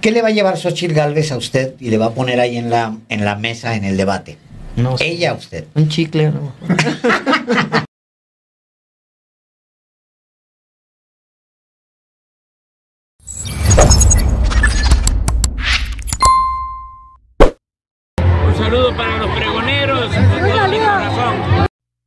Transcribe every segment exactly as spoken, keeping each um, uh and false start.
¿Qué le va a llevar Xóchitl Gálvez a usted y le va a poner ahí en la, en la mesa, en el debate? No sé. Ella a usted. Un chicle, ¿no? Un saludo para los pregoneros, con todo mi corazón.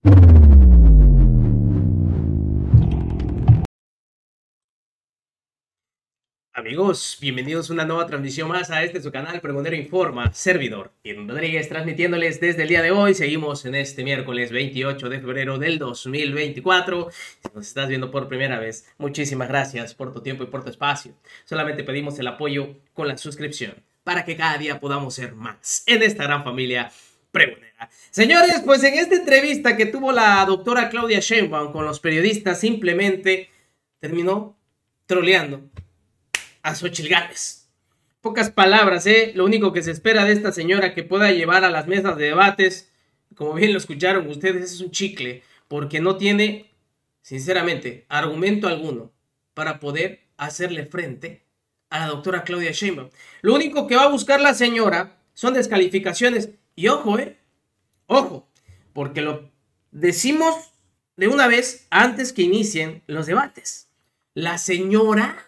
Amigos, bienvenidos a una nueva transmisión más a este su canal Pregonero Informa, servidor Irving Rodríguez, transmitiéndoles desde el día de hoy. Seguimos en este miércoles veintiocho de febrero del dos mil veinticuatro. Si nos estás viendo por primera vez, muchísimas gracias por tu tiempo y por tu espacio. Solamente pedimos el apoyo con la suscripción para que cada día podamos ser más en esta gran familia pregonera. Señores, pues en esta entrevista que tuvo la doctora Claudia Sheinbaum con los periodistas, simplemente terminó troleando a Xóchitl Gálvez. Pocas palabras, ¿eh? Lo único que se espera de esta señora que pueda llevar a las mesas de debates, como bien lo escucharon ustedes, es un chicle, porque no tiene, sinceramente, argumento alguno para poder hacerle frente a la doctora Claudia Sheinbaum. Lo único que va a buscar la señora son descalificaciones. Y ojo, ¿eh? Ojo, porque lo decimos de una vez antes que inicien los debates. La señora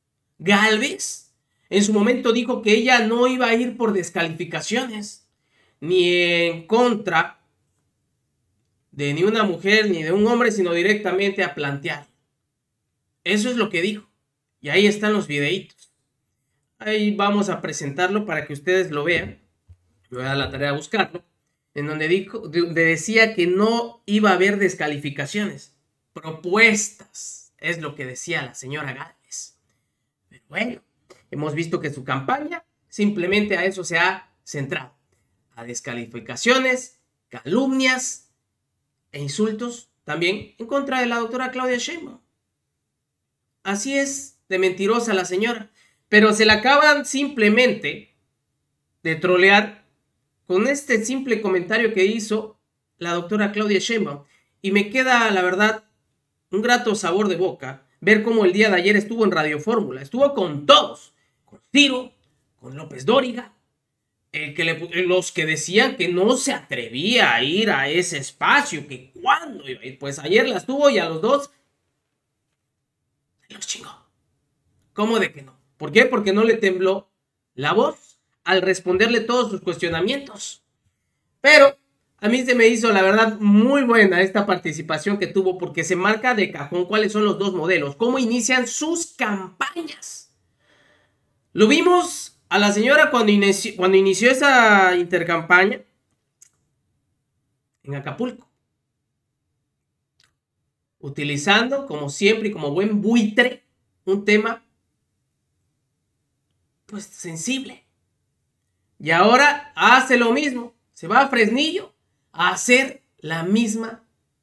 Gálvez en su momento dijo que ella no iba a ir por descalificaciones, ni en contra de ni una mujer ni de un hombre, sino directamente a plantear. Eso es lo que dijo. Y ahí están los videitos. Ahí vamos a presentarlo para que ustedes lo vean. Me voy a dar la tarea de buscarlo. En donde, dijo, donde decía que no iba a haber descalificaciones. Propuestas. Es lo que decía la señora Gálvez. Pero bueno, hemos visto que su campaña simplemente a eso se ha centrado. A descalificaciones, calumnias e insultos también en contra de la doctora Claudia Sheinbaum. Así es de mentirosa la señora. Pero se la acaban simplemente de trolear con este simple comentario que hizo la doctora Claudia Sheinbaum. Y me queda, la verdad, un grato sabor de boca ver cómo el día de ayer estuvo en Radio Fórmula. Estuvo con todos. Con Ciro, con López Dóriga. El que le, los que decían que no se atrevía a ir a ese espacio. Que cuándo iba a ir. Pues ayer las tuvo y a los dos se los chingó. ¿Cómo de que no? ¿Por qué? Porque no le tembló la voz al responderle todos sus cuestionamientos. Pero a mí se me hizo, la verdad, muy buena esta participación que tuvo, porque se marca de cajón cuáles son los dos modelos, cómo inician sus campañas. Lo vimos a la señora cuando inició, cuando inició esa intercampaña en Acapulco, utilizando, como siempre y como buen buitre, un tema pues sensible. Y ahora hace lo mismo, se va a Fresnillo a hacer la misma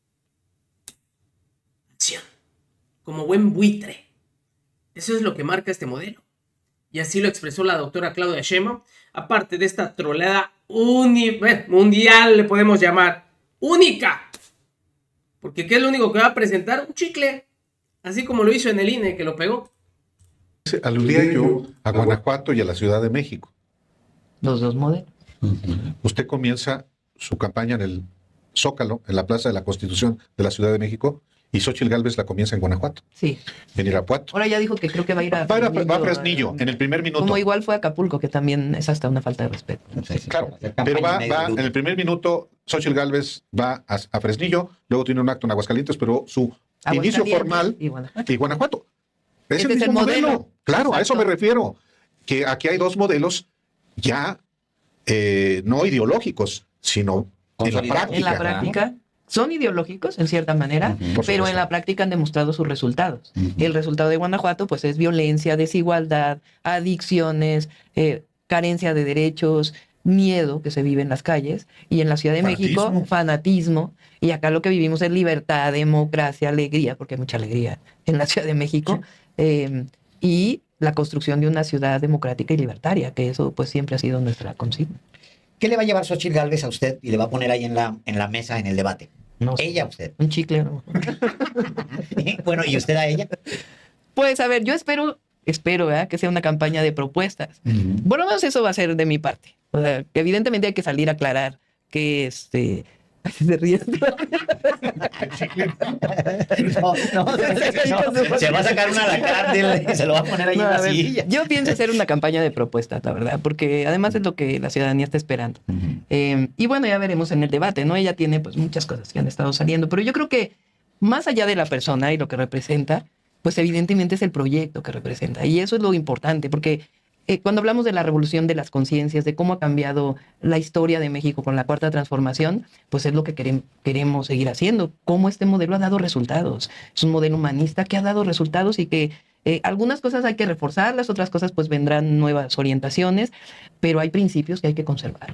acción, como buen buitre. Eso es lo que marca este modelo. Y así lo expresó la doctora Claudia Sheinbaum, aparte de esta troleada uni mundial, le podemos llamar, única. Porque ¿qué es lo único que va a presentar? Un chicle, así como lo hizo en el I N E, que lo pegó. Aludía yo a Guanajuato y a la Ciudad de México. Los dos modelos. Uh-huh. Usted comienza su campaña en el Zócalo, en la Plaza de la Constitución de la Ciudad de México, y Xóchitl Gálvez la comienza en Guanajuato. Sí. En Irapuato. Ahora ya dijo que creo que va a ir a va, Fresnillo. Va a Fresnillo, a, en el primer minuto. Como igual fue a Acapulco, que también es hasta una falta de respeto. Sí, sí, claro, pero va, va en el primer minuto, Xóchitl Gálvez va a, a Fresnillo, luego tiene un acto en Aguascalientes, pero su inicio formal y Guanajuato. Y Guanajuato. Es este el mismo es el modelo. modelo. Claro, Exacto. a eso me refiero. Que aquí hay dos modelos ya eh, no ideológicos, sino en la práctica. En la práctica. Son ideológicos, en cierta manera, uh-huh. pero en la práctica han demostrado sus resultados. Uh-huh. El resultado de Guanajuato, pues, es violencia, desigualdad, adicciones, eh, carencia de derechos, miedo que se vive en las calles. Y en la Ciudad de fanatismo. México, fanatismo. Y acá lo que vivimos es libertad, democracia, alegría, porque hay mucha alegría en la Ciudad de México. Sí. Eh, y la construcción de una ciudad democrática y libertaria, que eso, pues, siempre ha sido nuestra consigna. ¿Qué le va a llevar Xóchitl Gálvez a usted y le va a poner ahí en la, en la mesa, en el debate? No sé. Ella a usted. Un chicle, ¿no? Bueno, ¿y usted a ella? Pues, a ver, yo espero espero, ¿verdad? Que sea una campaña de propuestas. Uh-huh. Por lo menos eso va a ser de mi parte. O sea, que evidentemente hay que salir a aclarar que este... Se ríe. No, no, no, se va a sacar una a la cárcel y se lo va a poner ahí no, en la ver, silla. Yo pienso hacer una campaña de propuestas, la verdad, porque además es lo que la ciudadanía está esperando. Uh-huh. Eh, y bueno, ya veremos en el debate, ¿no? Ella tiene pues muchas cosas que han estado saliendo, pero yo creo que más allá de la persona y lo que representa, pues evidentemente es el proyecto que representa. Y eso es lo importante, porque Eh, cuando hablamos de la revolución de las conciencias, de cómo ha cambiado la historia de México con la Cuarta Transformación, pues es lo que querem- queremos seguir haciendo. Cómo este modelo ha dado resultados. Es un modelo humanista que ha dado resultados y que eh, algunas cosas hay que reforzarlas, otras cosas pues vendrán nuevas orientaciones, pero hay principios que hay que conservar.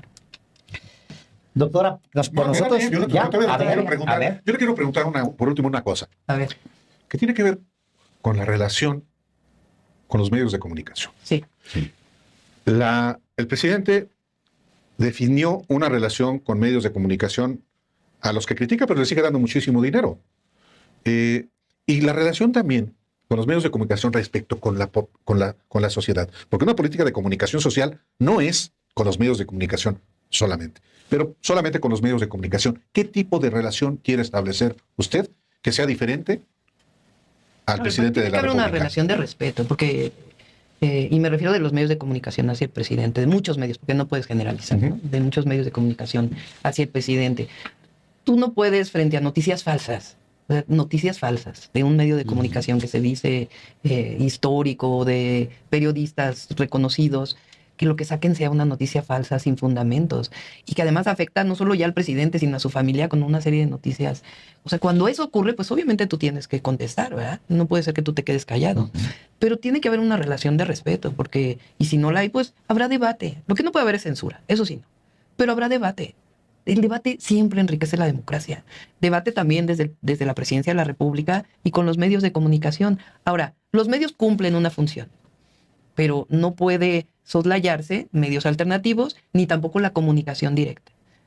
Doctora, nos, por no, nosotros... Yo, ya, yo, a te ver, quiero preguntar, a ver. yo le quiero preguntar una, por último una cosa. A ver. ¿Qué tiene que ver con la relación con los medios de comunicación? Sí. Sí. La, el presidente definió una relación con medios de comunicación a los que critica, pero le sigue dando muchísimo dinero. Eh, y la relación también con los medios de comunicación respecto con la, con, la, con la sociedad. Porque una política de comunicación social no es con los medios de comunicación solamente, pero solamente con los medios de comunicación. ¿Qué tipo de relación quiere establecer usted que sea diferente al no, presidente de la República? Tiene que haber una relación de respeto, porque... Eh, y me refiero de los medios de comunicación hacia el presidente, de muchos medios, porque no puedes generalizar, ¿no? De muchos medios de comunicación hacia el presidente. Tú no puedes, frente a noticias falsas, noticias falsas de un medio de comunicación que se dice eh, histórico, de periodistas reconocidos, que lo que saquen sea una noticia falsa sin fundamentos y que además afecta no solo ya al presidente, sino a su familia con una serie de noticias. O sea, cuando eso ocurre, pues obviamente tú tienes que contestar, ¿verdad? No puede ser que tú te quedes callado. Uh-huh. Pero tiene que haber una relación de respeto, porque, y si no la hay, pues habrá debate. Lo que no puede haber es censura, eso sí no. Pero habrá debate. El debate siempre enriquece la democracia. Debate también desde, desde la presidencia de la República y con los medios de comunicación. Ahora, los medios cumplen una función, pero no puede soslayarse medios alternativos ni tampoco la comunicación directa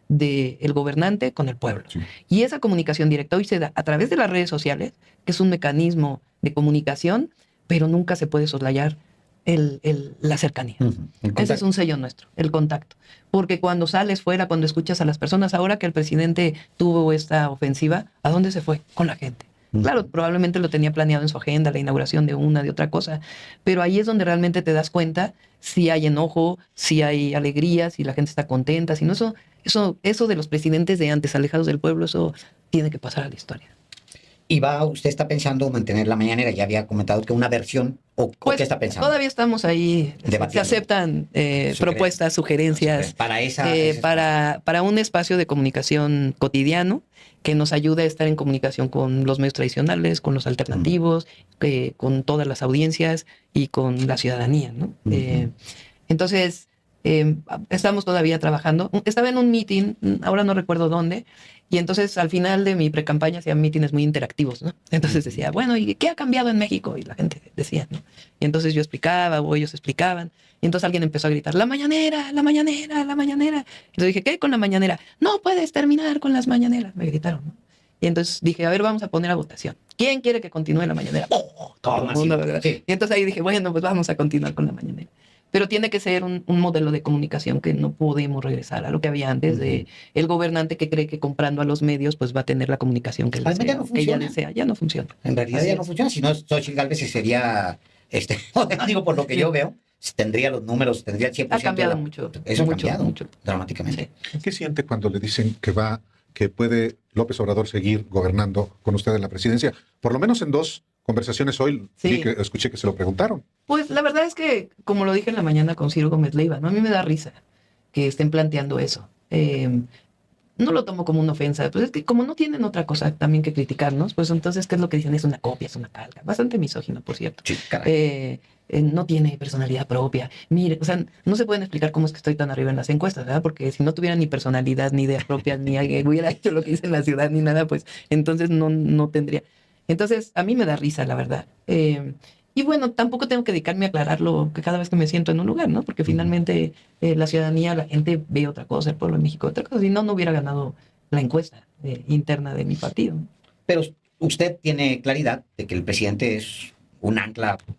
del gobernante con el pueblo. Sí. Y esa comunicación directa hoy se da a través de las redes sociales, que es un mecanismo de comunicación, pero nunca se puede soslayar el, el, la cercanía. Uh-huh. Ese es un sello nuestro, el contacto. Porque cuando sales fuera, cuando escuchas a las personas, ahora que el presidente tuvo esta ofensiva, ¿a dónde se fue? Con la gente. Claro, probablemente lo tenía planeado en su agenda, la inauguración de una, de otra cosa, pero ahí es donde realmente te das cuenta si hay enojo, si hay alegría, si la gente está contenta, si no, eso, eso, eso de los presidentes de antes, alejados del pueblo, eso tiene que pasar a la historia. ¿Y va, usted está pensando mantener la mañanera? Ya había comentado que una versión, ¿o, pues, ¿o qué está pensando? Todavía estamos ahí, debatiendo. Se aceptan eh, Sugerencia. propuestas, sugerencias, para, esa, eh, para, para un espacio de comunicación cotidiano que nos ayude a estar en comunicación con los medios tradicionales, con los alternativos, uh-huh. eh, con todas las audiencias y con la ciudadanía, ¿no? Uh-huh. Eh, entonces, eh, estamos todavía trabajando. Estaba en un meeting, ahora no recuerdo dónde, y entonces al final de mi precampaña hacían mítines muy interactivos, ¿no? Entonces decía, bueno, ¿y qué ha cambiado en México? Y la gente decía, ¿no? Y entonces yo explicaba o ellos explicaban. Y entonces alguien empezó a gritar, la mañanera, la mañanera, la mañanera. Entonces dije, ¿qué con la mañanera? No puedes terminar con las mañaneras, me gritaron, ¿no? Y entonces dije, a ver, vamos a poner a votación. ¿Quién quiere que continúe la mañanera? Oh, todo el mundo, ¿verdad? Sí. Y entonces ahí dije, bueno, pues vamos a continuar con la mañanera. Pero tiene que ser un, un modelo de comunicación que no podemos regresar a lo que había antes, uh-huh. de el gobernante que cree que comprando a los medios pues va a tener la comunicación que él desea, ya no que ella desea. Ya no funciona. En realidad Así ya es. no funciona. Si no, Xochitl Gálvez sería, este, digo por lo que sí. yo veo, tendría los números, tendría el cien por ciento. Ha cambiado la, mucho. Eso ha mucho, cambiado mucho. dramáticamente. Sí. ¿Qué siente cuando le dicen que va, que puede López Obrador seguir gobernando con usted en la presidencia? Por lo menos en dos conversaciones hoy sí. vi que, escuché que se lo preguntaron. Pues la verdad es que, como lo dije en la mañana con Ciro Gómez Leiva, ¿no? A mí me da risa que estén planteando eso. Eh, no lo tomo como una ofensa, pues es que como no tienen otra cosa también que criticarnos, pues entonces, ¿qué es lo que dicen? Es una copia, es una calca. Bastante misógino, por cierto. Sí, eh, eh, no tiene personalidad propia. Mire, o sea, no se pueden explicar cómo es que estoy tan arriba en las encuestas, ¿verdad? Porque si no tuviera ni personalidad, ni ideas propias, ni hubiera hecho lo que hice en la ciudad, ni nada, pues entonces no, no tendría... Entonces, a mí me da risa, la verdad. Eh, y bueno, tampoco tengo que dedicarme a aclararlo que cada vez que me siento en un lugar, ¿no? Porque finalmente eh, la ciudadanía, la gente ve otra cosa, el pueblo de México otra cosa. Si no, no hubiera ganado la encuesta eh, interna de mi partido. Pero usted tiene claridad de que el presidente es un ancla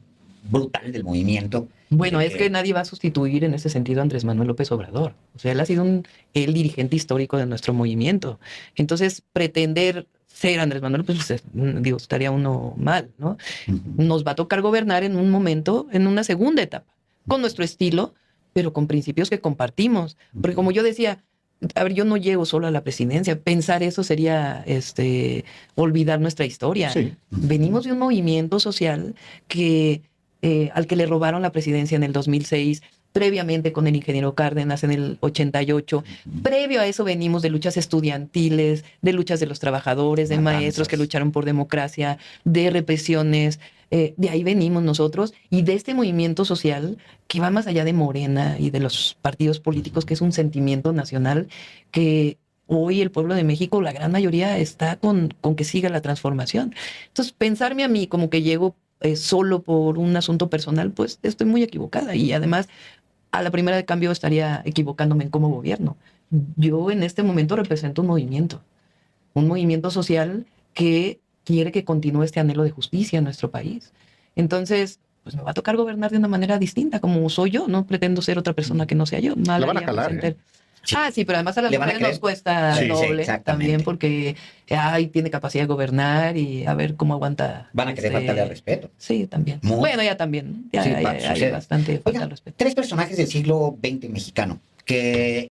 brutal del movimiento. Bueno, de es que nadie va a sustituir en ese sentido a Andrés Manuel López Obrador. O sea, él ha sido un, el dirigente histórico de nuestro movimiento. Entonces, pretender ser Andrés Manuel, pues es- digo, estaría uno mal, ¿no? Ujú. Nos va a tocar gobernar en un momento, en una segunda etapa, con nuestro estilo, pero con principios que compartimos. Porque como yo decía, a ver, yo no llego solo a la presidencia. Pensar eso sería este, olvidar nuestra historia. Sí. Venimos de un movimiento social que, eh, al que le robaron la presidencia en el dos mil seis, previamente con el ingeniero Cárdenas en el ochenta y ocho. Previo a eso venimos de luchas estudiantiles, de luchas de los trabajadores, de Matanzas. maestros que lucharon por democracia, de represiones. Eh, de ahí venimos nosotros y de este movimiento social que va más allá de Morena y de los partidos políticos, que es un sentimiento nacional que hoy el pueblo de México, la gran mayoría, está con, con que siga la transformación. Entonces, pensarme a mí como que llego eh, solo por un asunto personal, pues estoy muy equivocada. Y además, a la primera de cambio estaría equivocándome en cómo gobierno. Yo en este momento represento un movimiento, un movimiento social que quiere que continúe este anhelo de justicia en nuestro país. Entonces, pues me va a tocar gobernar de una manera distinta, como soy yo. No pretendo ser otra persona que no sea yo. Mal La van a haríamos calar, en ¿eh? ter- Sí. Ah, sí, pero además a las Le van a mujeres creer. nos cuesta Sí, sí, doble exactamente. también porque ay, tiene capacidad de gobernar y a ver cómo aguanta. Van a querer este, faltarle al respeto. Sí, también. Muy. Bueno, ya también. Ya, Sí, ya- pa- ya hay sucede. bastante falta Oigan, de respeto. tres personajes del siglo veinte mexicano que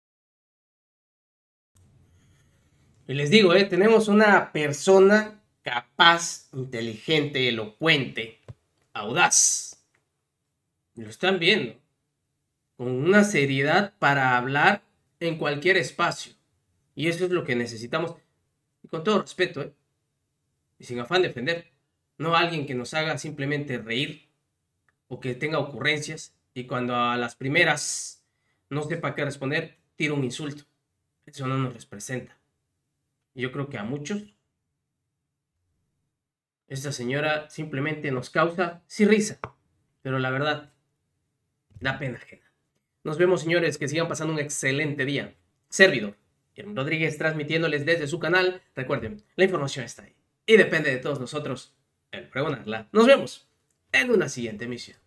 Y les digo, eh, tenemos una persona capaz, inteligente, elocuente, audaz. Lo están viendo. Con una seriedad para hablar en cualquier espacio. Y eso es lo que necesitamos. Y con todo respeto, ¿eh? Y sin afán de ofender. No alguien que nos haga simplemente reír o que tenga ocurrencias y cuando a las primeras no sepa qué responder, tira un insulto. Eso no nos representa. Y yo creo que a muchos esta señora simplemente nos causa, sí, risa, pero la verdad, da pena ajena. Nos vemos, señores, que sigan pasando un excelente día. Servidor Guillermo Rodríguez transmitiéndoles desde su canal. Recuerden, la información está ahí y depende de todos nosotros el pregonarla. Nos vemos en una siguiente emisión.